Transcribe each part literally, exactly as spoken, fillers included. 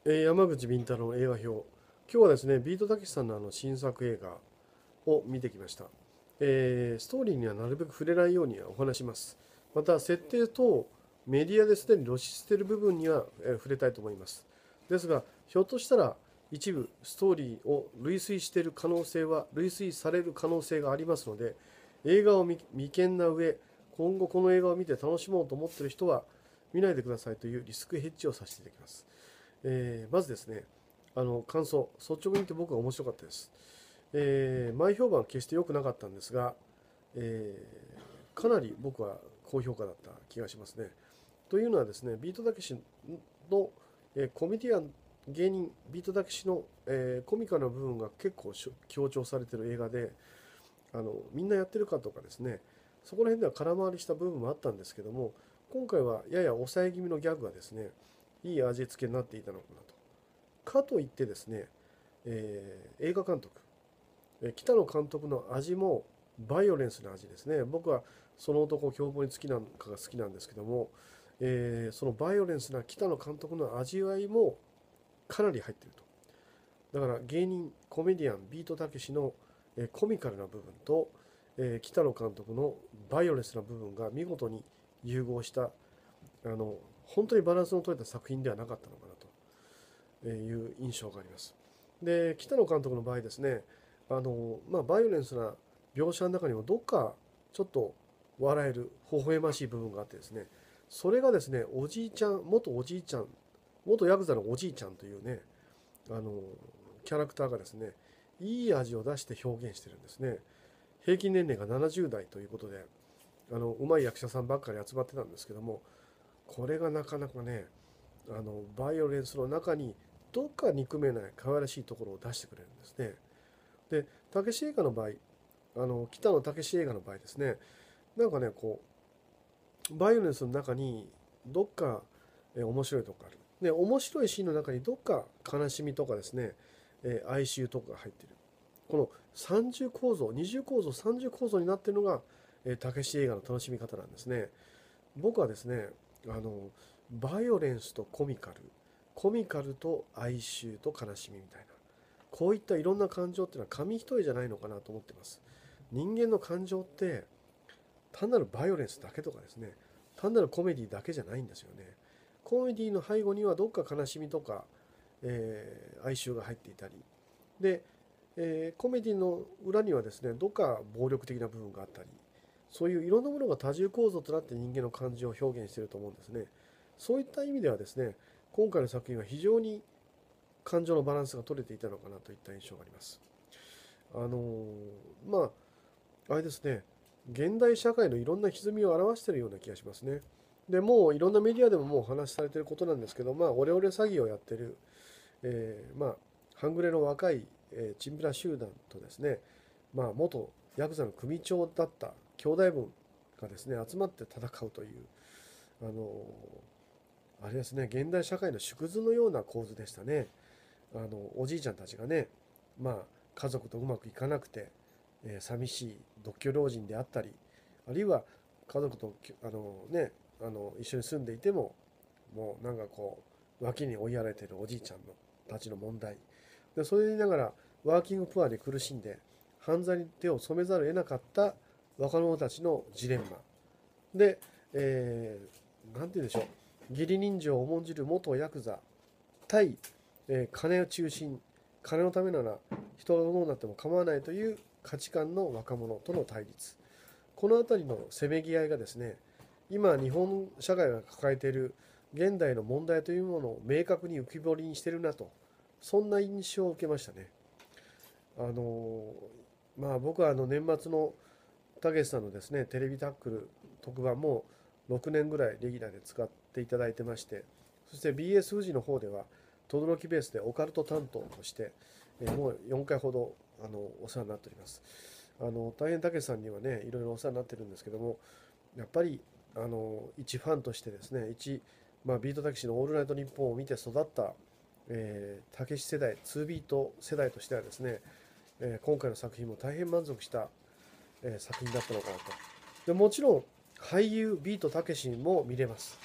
えー山口敏太郎の映画表。今日はですね、ビートたけしさんのあの新作映画を見てきました。えーストーリーにはなるべく触れないようにはお話します。また、設定等メディアですでに露出している部分には、えー触れたいと思います。ですが、ひょっとしたら一部ストーリーを類推している可能性は、類推される可能性がありますので、映画を未未見な上、今後この映画を見て楽しもうと思っている人は見ないでくださいというリスクヘッジをさせていただきます。えーまずですね、あの感想、率直に言って僕は面白かったです。えー前評判は決して良くなかったんですが、えーかなり僕は高評価だった気がしますね。というのはですね、ビートたけしの、えーコメディアン、芸人、ビートたけしの、えーコミカルな部分が結構強調されている映画で、あのみんなやってるかとかですね、そこら辺では空回りした部分もあったんですけども、今回はやや抑え気味のギャグがですね、いい味付けになっていたのかなと。かといってですね、えー映画監督、えー北野監督の味もバイオレンスな味ですね。僕はその男凶暴につきなんかが好きなんですけども、えーそのバイオレンスな北野監督の味わいもかなり入っていると。だから芸人、コメディアン、ビートたけしの、えーコミカルな部分と、えー北野監督のバイオレンスな部分が見事に融合した、あの本当にバランスの取れた作品ではなかったのかなという印象があります。で、北野監督の場合ですね、あの、まあ、バイオレンスな描写の中にもどっかちょっと笑える、微笑ましい部分があってですね、それがですね、おじいちゃん、元おじいちゃん、元ヤクザのおじいちゃんというね、あの、キャラクターがですね、いい味を出して表現してるんですね。平均年齢がななじゅう代ということで、あの、うまい役者さんばっかり集まってたんですけども、これがなかなかね、あのバイオレンスの中にどっか憎めない可愛らしいところを出してくれるんですね。で、たけし映画の場合、あの北野武映画の場合ですね、なんかね、こうバイオレンスの中にどっかえ面白いところがある。で、面白いシーンの中にどっか悲しみとかですね、え哀愁とかが入っている。この三重構造、二重構造、三重構造になっているのがたけし映画の楽しみ方なんですね。僕はですね、あのバイオレンスとコミカル、コミカルと哀愁と悲しみみたいな、こういったいろんな感情っていうのは紙一重じゃないのかなと思ってます。人間の感情って単なるバイオレンスだけとかですね、単なるコメディだけじゃないんですよね。コメディの背後にはどっか悲しみとか、えー哀愁が入っていたりで、えーコメディの裏にはですね、どっか暴力的な部分があったり、そういういろんなものが多重構造となって人間の感情を表現していると思うんですね。そういった意味ではですね、今回の作品は非常に感情のバランスが取れていたのかなといった印象があります。あのーまあ、あれですね、現代社会のいろんな歪みを表しているような気がしますね。で、もういろんなメディアでももうお話しされていることなんですけど、まあ、オレオレ詐欺をやってる、えーまあ、半グレの若い、えーチンピラ集団とですね、まあ、元ヤクザの組長だった兄弟分がですね、集まって戦うという、あのあれですね、現代社会の縮図のような構図でしたね。あのおじいちゃんたちがね、まあ、家族とうまくいかなくて、えー寂しい独居老人であったり、あるいは家族とあの、ね、あの一緒に住んでいても、もうなんかこう脇に追いやられているおじいちゃんのたちの問題で、それで言いながらワーキングプアで苦しんで犯罪に手を染めざるを得なかった若者たちのジレンマで、えー、なんて言うんでしょう、義理人情を重んじる元ヤクザ対、えー金を中心、金のためなら人がどうなっても構わないという価値観の若者との対立、この辺りのせめぎ合いがですね、今日本社会が抱えている現代の問題というものを明確に浮き彫りにしているなと、そんな印象を受けましたね。あのまあ僕はあの年末のたけしさんのですねテレビタックル特番もろくねんぐらいレギュラーで使っていただいてまして、そして ビーエス 富士の方では轟ベースでオカルト担当として、えーもうよんかいほどあのお世話になっております。あの大変たけしさんにはねいろいろお世話になってるんですけども、やっぱりあの一ファンとしてですね、一、まあ、ビートたけしの「オールナイトニッポン」を見て育った、えーたけし世代、ツービート世代としてはですね、えー今回の作品も大変満足した、えー作品だったのかなと。でもちろん俳優ビートたけしも見れます。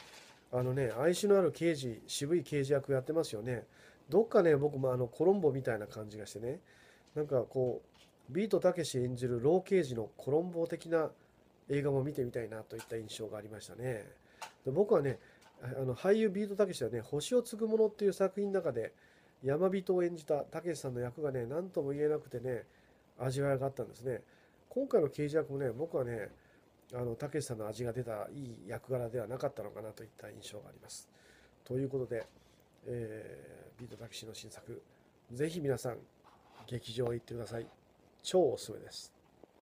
あのね、哀愁のある刑事、渋い刑事役やってますよね。どっかね、僕もあのコロンボみたいな感じがしてね、なんかこう、ビートたけし演じる老刑事のコロンボ的な映画も見てみたいなといった印象がありましたね。で僕はね、あの俳優ビートたけしはね、星を継ぐものっていう作品の中で、山人を演じたたけしさんの役がね、何とも言えなくてね、味わいがあったんですね。今回の刑事役もね、僕はね、あの、たけしさんの味が出たいい役柄ではなかったのかなといった印象があります。ということで、えービートたけしの新作、ぜひ皆さん、劇場へ行ってください。超おすすめです。